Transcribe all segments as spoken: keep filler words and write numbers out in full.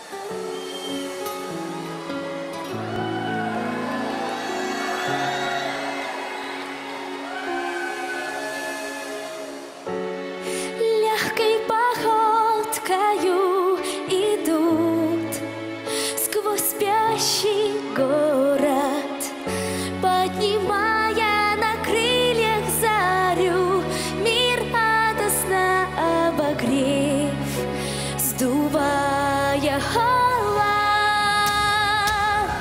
Легкой походкою идут сквозь спящий город, поднимая на крыльях зарю, мир ото сна обогрев, сдувая холод.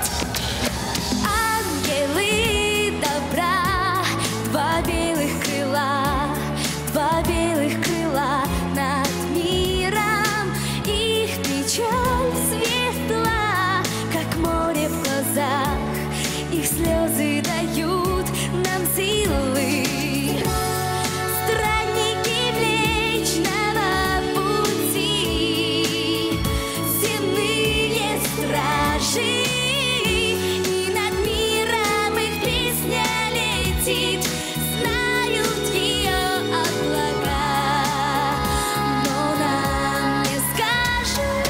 Ангелы добра, два белых крыла, два белых крыла над миром. Их печаль светла, как море в глазах, их слезы дают нам силы. Странники Млечного Пути, земные стражи, и над миром их песня летит, знают ее облака, но нам не скажут.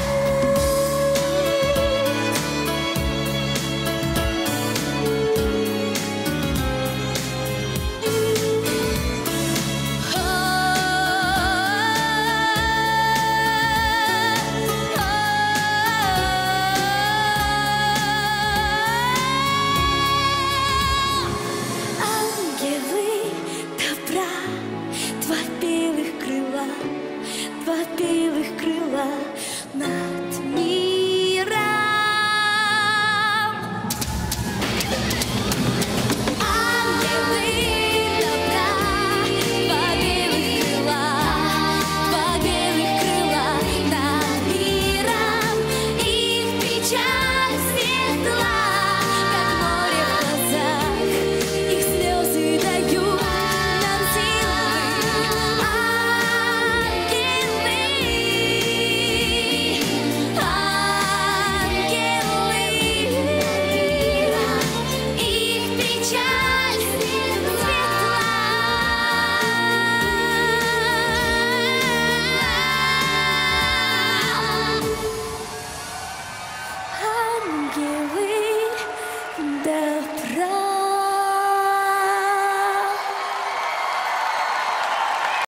Ангелы добра, два белых крыла, два белых крыла над